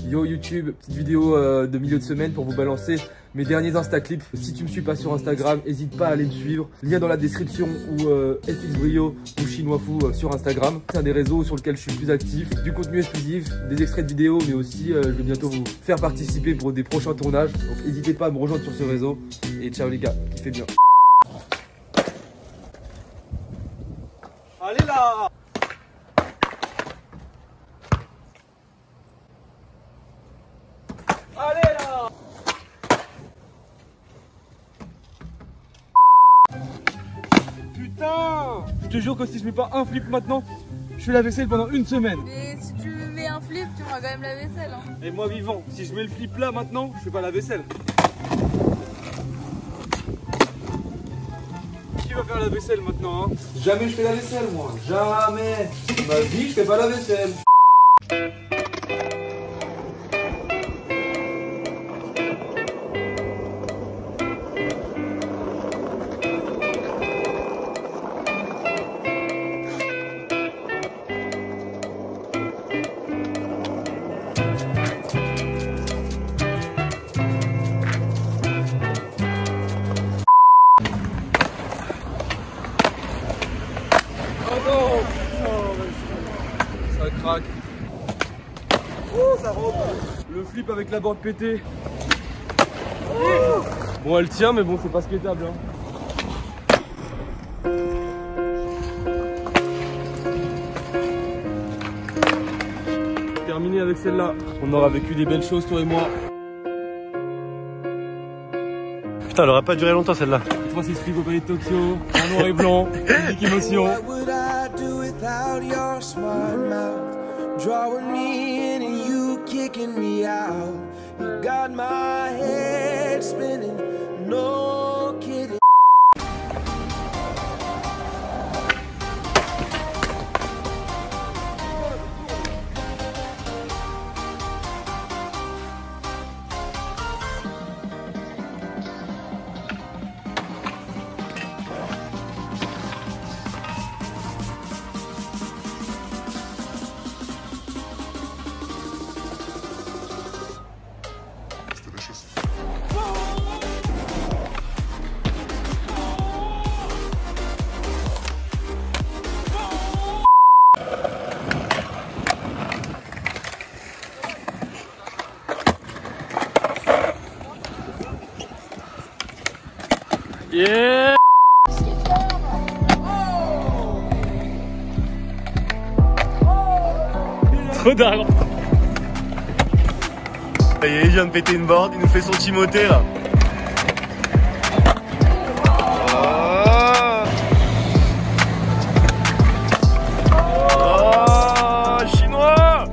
Yo YouTube, petite vidéo de milieu de semaine pour vous balancer mes derniers Instaclips. Si tu me suis pas sur Instagram, n'hésite pas à aller me suivre. Lien dans la description ou FX Brio ou Chinois Fou sur Instagram. C'est un des réseaux sur lequel je suis le plus actif. Du contenu exclusif, des extraits de vidéos, mais aussi je vais bientôt vous faire participer pour des prochains tournages. Donc n'hésitez pas à me rejoindre sur ce réseau. Et ciao les gars, kiffez bien. Allez là! Allez là! Putain! Je te jure que si je mets pas un flip maintenant, je fais la vaisselle pendant une semaine. Mais si tu mets un flip, tu feras quand même la vaisselle. Hein. Et moi vivant, si je mets le flip là maintenant, je fais pas la vaisselle. Qui va faire la vaisselle maintenant hein? Jamais je fais la vaisselle moi, jamais. Ma vie, je fais pas la vaisselle. Ça craque. Oh, ça rentre. Le flip avec la bande pétée. Oh. Bon, elle tient, mais bon, c'est pas skateable. Hein. Terminé avec celle-là. On aura vécu des belles choses, toi et moi. Putain, elle aurait pas duré longtemps celle-là. 3-6 flip au palais de Tokyo, en noir et blanc, musique émotion. Drawing me in and you kicking me out. You got my head spinning, no kidding. Yeah! Trop d'argent. Ça y est, il vient de péter une board, il nous fait son Timothée là. Oh, chinois!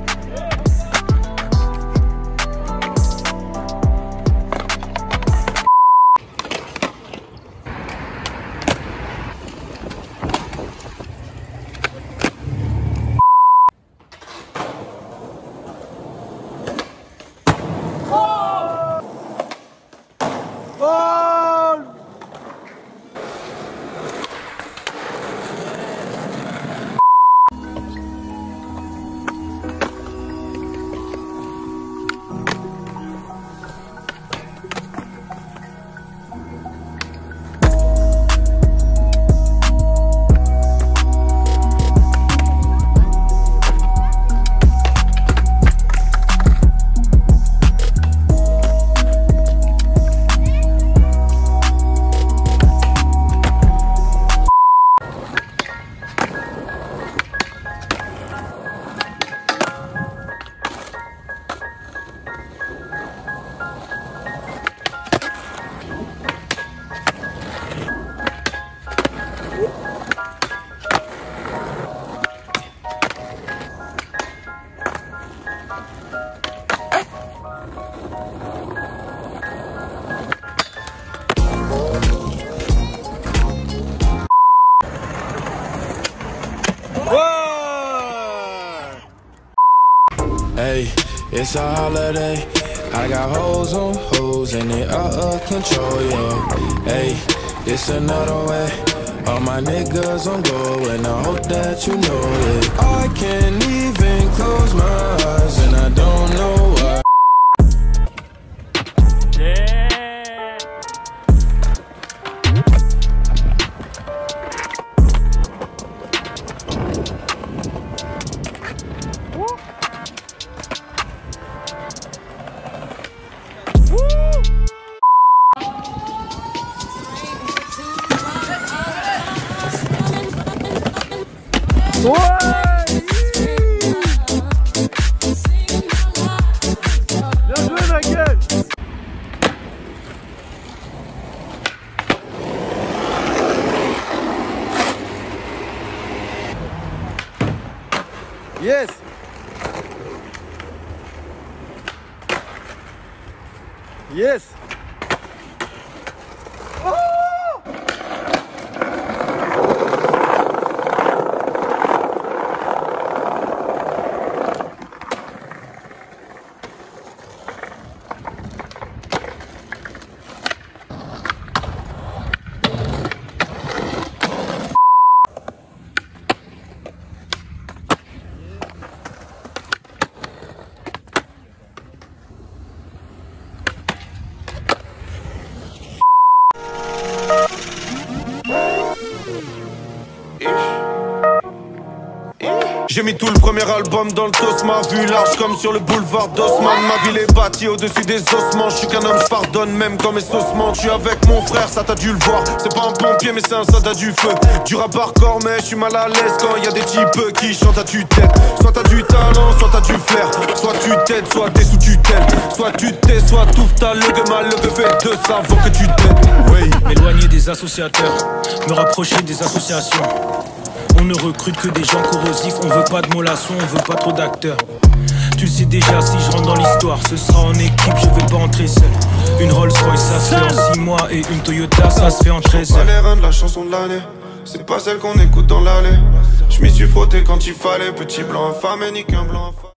Hey, it's a holiday. I got hoes on hoes and they out of control, yeah. Hey, it's another way. All my niggas on go and I hope that you know it. I can't even close my eyes and I don't know why. Yes. J'ai mis tout le premier album dans le tos, ma vue large comme sur le boulevard d'Haussmann. Ma ville est bâtie au-dessus des ossements. Je suis qu'un homme, je pardonne même quand mes sauces mentent. Je suis avec mon frère, ça t'as dû le voir. C'est pas un pompier mais c'est un soldat du feu. Du rap hardcore mais je suis mal à l'aise quand y a des types qui chantent à tue-tête. Soit t'as du talent, soit t'as du flair. Soit tu t'aides, soit t'es sous tutelle. Soit tu t'es, soit tout t'as le que mal, le que fait de ça avant que tu t'aides. Oui. M'éloigner des associateurs, me rapprocher des associations. On ne recrute que des gens corrosifs, on veut pas de mollassons, on veut pas trop d'acteurs. Tu le sais déjà, si je rentre dans l'histoire, ce sera en équipe, je vais pas entrer seul. Une Rolls Royce, ça se fait en 6 mois, et une Toyota, ça se fait en 13 heures. Pas les reins de la chanson de l'année, c'est pas celle qu'on écoute dans l'allée. Je m'y suis frotté quand il fallait, petit blanc infâme et nique un blanc infâme.